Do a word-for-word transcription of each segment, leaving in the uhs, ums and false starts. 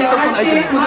mai haske kuma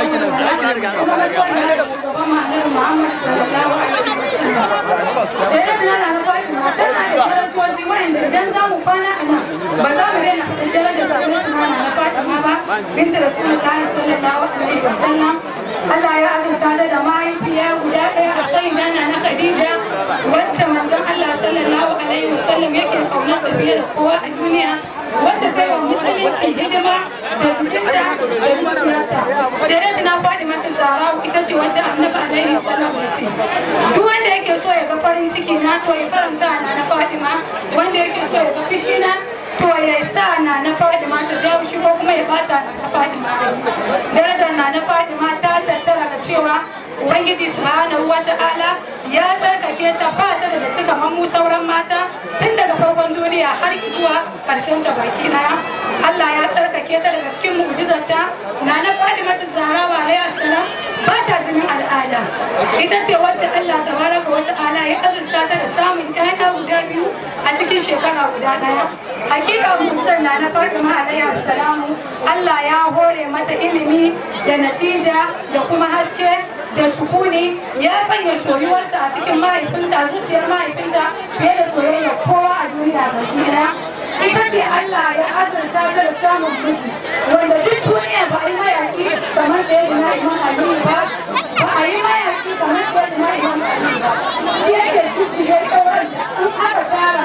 Muhammad sallallahu alaihi wasallam. Sai da tunana na Fatima tana da darajoji wanda idan za mu kwana a nan ba za mu daina fitar darajar sabon tunana na Fatima ba binti Rasulullahi sallallahu alaihi wasallam. Allah ya azurta da mahaifiya guda ɗaya a sai nana na Khadija wacce manzon Allah sallallahu alaihi wasallam yake kaunata fiye da kowa a duniya, wacce ta yi wa musulunci hidima da jikinta da dukiyarta. Sai da tuna Fatima ta Zahra ita ce wacce Annabi alaihi salam ya ce duk wanda yake so ya ga farin ciki na to ya faranta na Fatima, wanda yake so ya ga fishi na to ya sa na na Fatima ta jawo shi ko kuma ya bata na Fatima. Darajar na na Fatima ta tattara da cewa Ubangiji subhanahu wa ta'ala ya tsarkake ta ba ta da datti kamar mu sauran mata tun daga farkon duniya har zuwa karshen ta baki daya. Allah ya tsarkake ta daga cikin mu'jizarta. Nana Fatima ta Zahra alaiha salam ba ta jinin al'ada. Ita ce wacce Allah tabaraka wa ta'ala ya azurta ta da samun ƴaƴa guda biyu a cikin shekara guda daya. Hakika musan Nana Fatima alaiha salam Allah ya hore mata ilimi da natija da kuma haske da sukuni, ya sanya soyuwarta a cikin mahaifinta, zuciyar mahaifinta fiye da soyayya kowa a duniya ga duniya. Ita ce Allah ya azurta ta da samun miji wanda duk duniya ba a yi mayaki kamar Sayyidina Imam Ali ba, ba a yi mayaki kamar Sayyidina Imam Ali ba. Shi yake jujjuye kawai in aka tara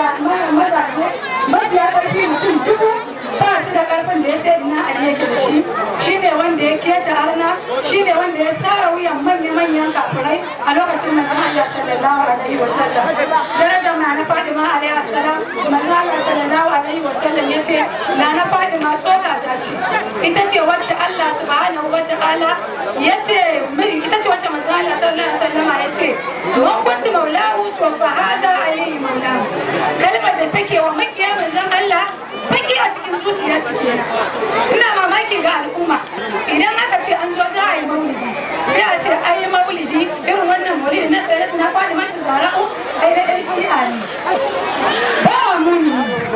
mazaje majiya ƙarfi mutum dubu ba su da ƙarfin da ya Sayyidina Ali yake da shi. Shi ne wanda ya keta arna, shi ne wanda ya sara wuyan manya-manyan kafirai a lokacin manzon Allah sallallahu alaihi wasallam. Darajar na na Fatima alaihi salam, manzon Allah sallallahu alaihi wasallam ya ce na na Fatima tsoka ta ce, ita ce wacce Allah subhanahu wa ta'ala ya ce ita ce wacce manzon Allah sallallahu alaihi wasallam ya ce wa kuntu maulahu to fa hada alaihi maulahu. Kalmar da take wa makiya manzon Allah baki a cikin zuciyar su kenan. Ina mamaki ga al'umma idan aka ce an zo za a yi maulidi sai a ce ai yi maulidi irin wannan maulidi na sayar na Fatima ta Zahra ai na ɗan shi'a ne. Ba wa muni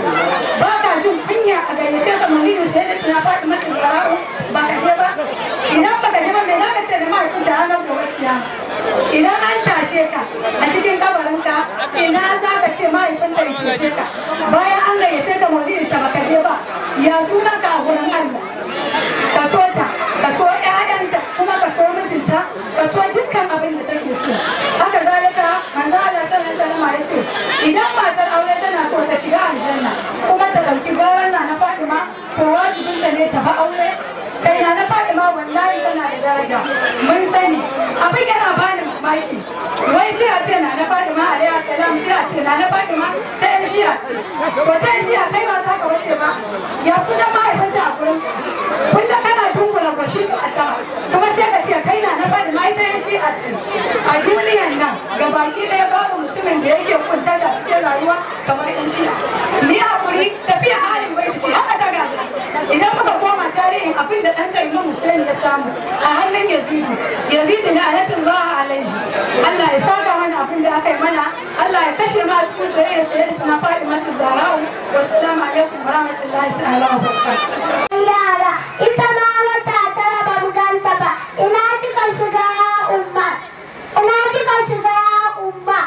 ba ka jin kunya a gayyace ka maulidi sayar na Fatima ta Zahra ba ka je ba. Idan ba ka je ba me za ka ce da mahaifinta ranar gobe kiyama? Idan an tashe ka a cikin kabarinka ina za ka ce mahaifinta ya cece ka bayan an gayyace ka maulidi ta baka je ba? Ya sunan ka a gurin Allah? Ka so ta, ka so ƴaƴanta, kuma ka so mijinta, ka so dukkan abin da take so. Haka zalika manzo Allah sallallahu alaihi wasallam ya ce idan matar aure tana so ta shiga aljanna kuma ta dauki garan na Fatima to wajibin ta ne ta ba aure. Kai na na Fatima wallahi tana da daraja. Mun sani abin yana bani mamaki. Wai sai a ce na na Fatima alaihi salam sai a ce na na Fatima ta yan shi'a ce. Ko ta yan shi'a kai ba ta ka wace ba. Ya sunan mahaifinta a gurin kullum kana dungula gwashi a sama kuma sai ka ce kai na na Fatima ita yan shi'a ce. A duniyan nan ga baki ɗaya babu mutumin da yake kuntata cikin rayuwa kamar yan shi'a. Ni hakuri tafiya halin bai ce haka ta gaza. Idan muka koma tarihin abin da ɗan Imam Hussein ya samu a hannun Yazidu, Yazidu na ayatul Allah alaihi. Allah ya saka mana abin da aka yi mana, Allah ya kashe mu a cikin soyayya sayar na Fatima ta Zahra. Wassalamu alaikum warahmatullahi ta'ala wa barakatuh. Yara, ita ma wata tara ba mu ganta ba. Ina kika shiga umma? Ina kika shiga umma?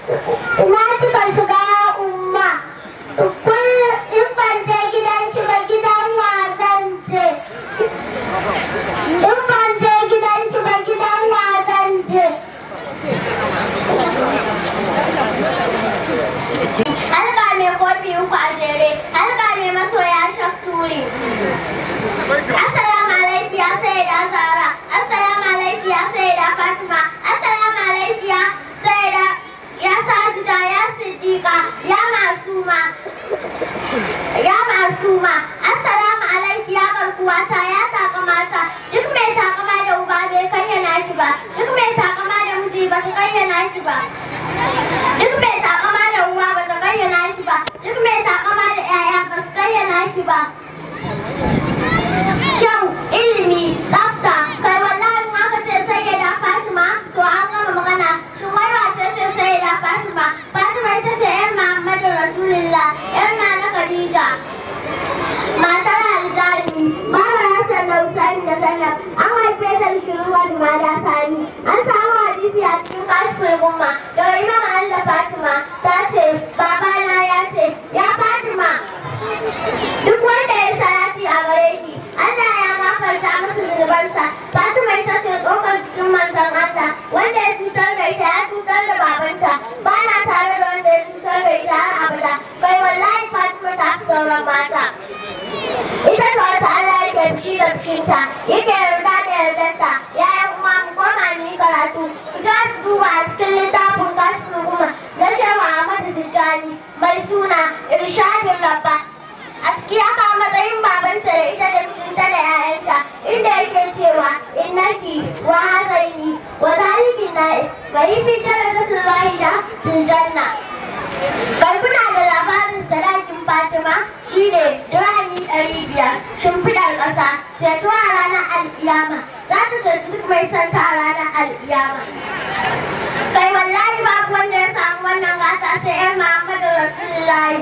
Ina kika shiga umma? Kun in ban je gidanki ba gidan wa zan je? In ban je gidanki ba gidan wa zan je? Halka mai kofi uku a jere, halka mai masoya shafturi. Assalamu fushinta yake yarda da yardarta yayin kuma mu koma mu yi karatu ku ta duba a cikin littafin kashfin kuma na shehu Ahmadu Tijjani mai suna Irshadin Rabba a ciki aka matsayin babanta da ita da fushinta da 'ya'yanta inda yake cewa innaki wa hazaini wa zaliki na'i fa yi fi darajatul wahida fil janna. Garkuna da labarin sadakin Fatima shine dirami ɗari biyar shimfiɗar ƙasa ceto a ranar al'iyama za ta ceci duk mai santa a ranar al'iyama. Kai wallahi babu wanda ya samu wannan gata sai 'yar Muhammadu Rasulullahi.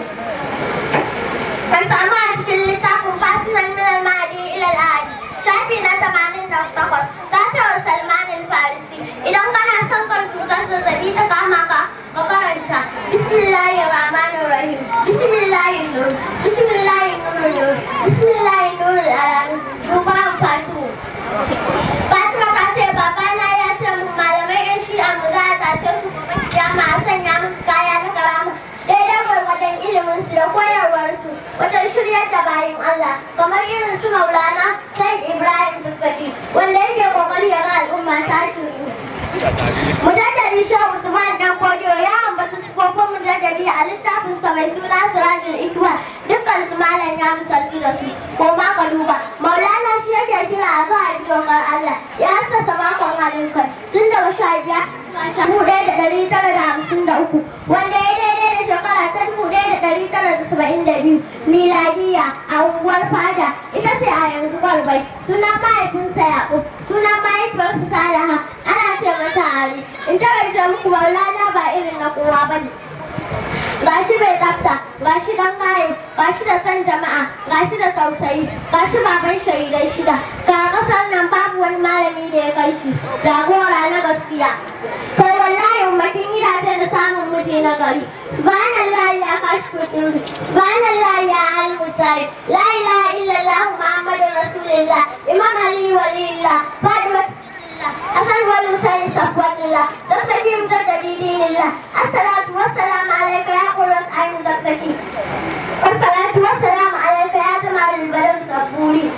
Kan samu a cikin littafin Fatinan Minal Mahdi ilal Ahadi shafi na tamanin da takwas ta ce wa Salman al-Farisi idan kana son kan cutar zazzabi ta kama ka ka karanta bismillahir rahmanir rahim bismillahir nur bismillahir nur bismillahir nur alamin duba fatu. Fatima ta ce babana ya ce mun malamai yan shi'a mu za a tashe su gobe kiyama a sanya musu kaya na karama daidai gwargwadon ilimin su da koyarwar su wajen shiryar da bayin Allah kamar irin su Maulana Sayyid Ibrahim Zakzaki wanda yake kokari ya ga al'umma ta shiru. Mujaddadi Shehu Usman Dan Kodiyo ya ambaci sifofin mujaddadi a littafinsa mai suna Sirajul Ikwa dukkan su malam ya misaltu da su ko ma ka duba Maulana shi yake kira a zuwa dokar Allah ya sassa makon halin kai tun daga sha biyar dubu ɗaya da ɗari tara da hamsin da uku wanda ya daidai da shekara ta dubu ɗaya da ɗari tara da saba'in da biyu miladiya a unguwar Fada ita ce a yanzu Gwarbai sunan mahaifinsa Yaƙub sunan mahaifinsa Salaha ana ce mata Ali in ta muku Maulana ba irin na kowa ba ne. Gashi mai tsafta, gashi dan gaye, gashi da san jama'a, gashi da tausayi, gashi baban shahidai shida. Ga kasar nan babu wani malami da ya kai shi, jagora na gaskiya. Kai wallahi ummatin gidaje da samun miji na gari. Subhanallah ya kashi kudin, subhanallah ya al-musai, la ilaha illallah Muhammadur Rasulullah, Imam Ali walillah, Fatima أسأل والوسائل صفوة الله زكزكي مجدد دين الله الصلاة والسلام عليك يا قرة عين زكزكي والصلاة والسلام عليك يا جمال البدر صبوري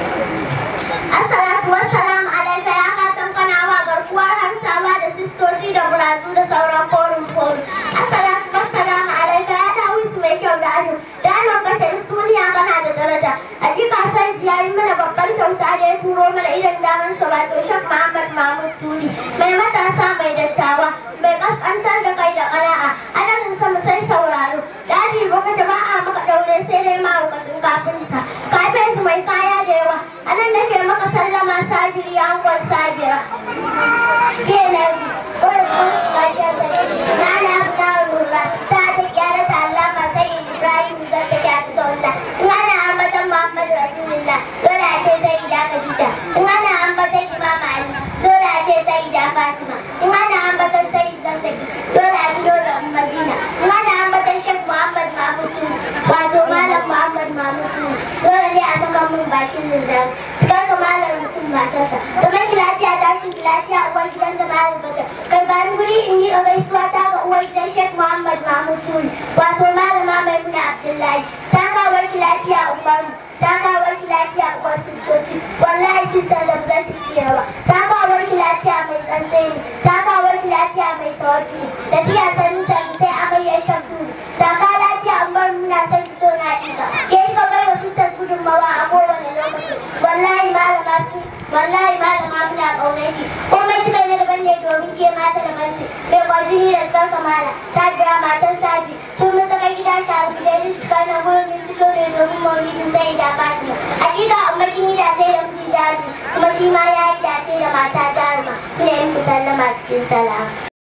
الصلاة والسلام عليك يا خاتم قناوة غرفوار همساوة دا سيستوتي دا برازو دا سورا فورم فورم الصلاة والسلام عليك يا داويس ميكيو دا أجو دانو قتل الدنيا قنا دا درجة أجيب أحسن ديالي من بقر كوسادة تورو من إذن دامن سواتو شك محمد Maulud Turi mai matasa mai dattawa mai kaskantar da kai da ƙana'a adadin sama sai sauraro daji baka ba a maka daure sai dai mahaukacin kafinta kafin mai kaya da yawa anan nake maka sallama sabiri angon sabira kenan na na fita lura ta ta kyara ta allama sai Ibrahim zai ta kyara sallah in ana ambatan Muhammad Rasulullah dole a ce sai da Khadija in ana ambatan Imam Ali dole a ce Sayyida Fatima in ana ambatan Sayyid Zakzaki dole a ci dole Umma Zina in ana ambatan Sheikh Muhammad Mahmud wato Malam Muhammad Mahmud dole ne a saka mun bakin linzam cikar kamalar mutum matarsa kamar ki lafiya ta shi lafiya uwar gidan Jamal Bakar kai ba guri in yi gaisuwa ta ga uwar gidan Sheikh Muhammad Mahmud wato Malama Maimuna Abdullahi ta kawar ki lafiya Umar ta kawar ki lafiya uwar sistoci wallahi sistar da zan ki rawa ta kawar ki lafiya mai tsantseni ta kawar ki lafiya mai tawaddu tafiya sanin sanin sai amarya shamtu ta ka lafiya Umar muna san ki so na dinka ke ka bai wa sistar gudunmawa a kowane lokaci wallahi malama su wallahi malama muna kaunar ki komai kika ne daban ne domin ke mata da banci mai kwajini da sarka mala sabira matan sabi tun mun saka gida sharu gidan shi kana gurin fito ne domin maulidin sai da Fatima hakika amma kin yi dace da miji jari kuma shi ma ya yi dace da mata jaruma ina yin musallama cikin salama